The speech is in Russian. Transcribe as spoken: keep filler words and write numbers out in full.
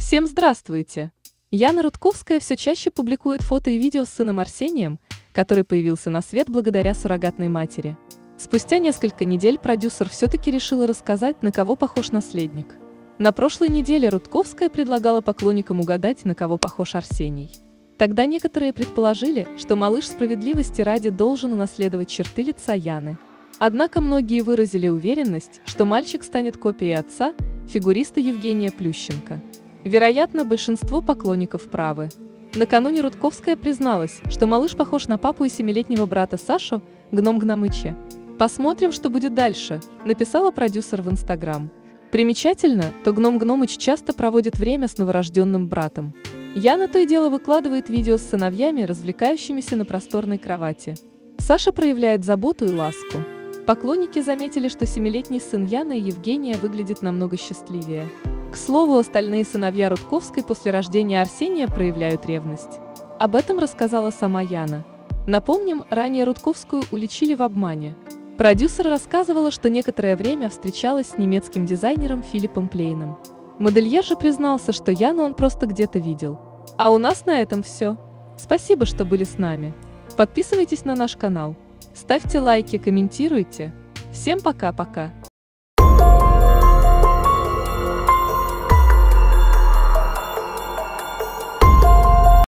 Всем здравствуйте! Яна Рудковская все чаще публикует фото и видео с сыном Арсением, который появился на свет благодаря суррогатной матери. Спустя несколько недель продюсер все-таки решила рассказать, на кого похож наследник. На прошлой неделе Рудковская предлагала поклонникам угадать, на кого похож Арсений. Тогда некоторые предположили, что малыш справедливости ради должен унаследовать черты лица Яны. Однако многие выразили уверенность, что мальчик станет копией отца, фигуриста Евгения Плющенко. Вероятно, большинство поклонников правы. Накануне Рудковская призналась, что малыш похож на папу и семилетнего брата Сашу, Гном Гномыча. «Посмотрим, что будет дальше», — написала продюсер в Инстаграм. Примечательно, то Гном Гномыч часто проводит время с новорожденным братом. Яна то и дело выкладывает видео с сыновьями, развлекающимися на просторной кровати. Саша проявляет заботу и ласку. Поклонники заметили, что семилетний сын Яны и Евгения выглядит намного счастливее. К слову, остальные сыновья Рудковской после рождения Арсения проявляют ревность. Об этом рассказала сама Яна. Напомним, ранее Рудковскую уличили в обмане. Продюсер рассказывала, что некоторое время встречалась с немецким дизайнером Филиппом Плейном. Модельер же признался, что Яну он просто где-то видел. А у нас на этом все. Спасибо, что были с нами. Подписывайтесь на наш канал. Ставьте лайки, комментируйте. Всем пока-пока.